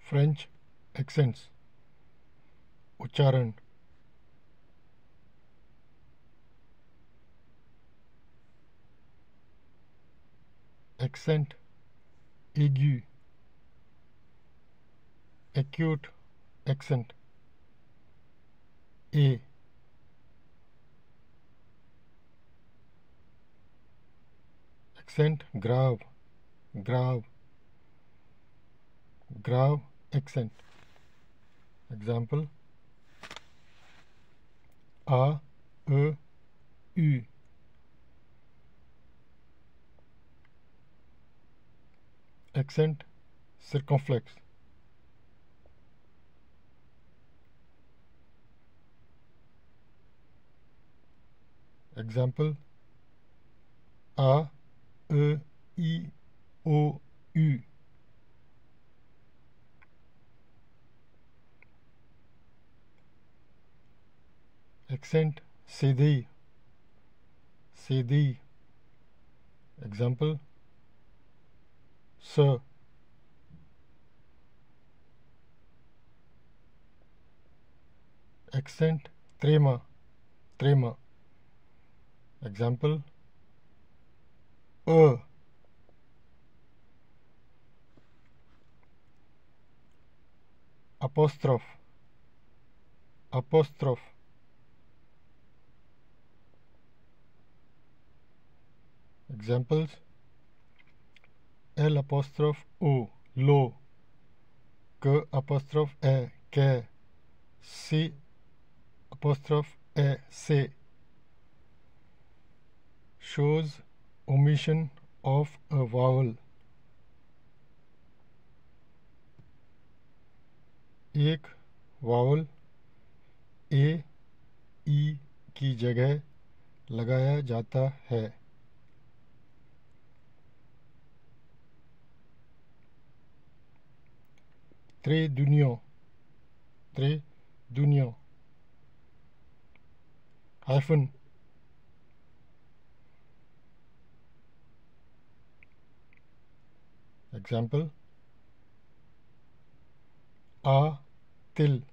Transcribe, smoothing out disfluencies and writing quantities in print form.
French accents, उच्चारण, accent aigu, acute accent, a, accent grave, grave, grave accent. Example: a, e, u. Accent circumflex. Example: a, e, I, o, u. Accent Sidhi, Sidhi. Example: s. Accent trema, trema. Example: apostrophe, apostrophe. Examples: l apostrophe o, lo. क apostrophe ए, कै. C apostrophe ए, से. Shows omission of a vowel. एक vowel ए, ई की जगह लगाया जाता है. त्रिदुनियों, त्रिदुनियों. हाइफन. Example: आ, तिल.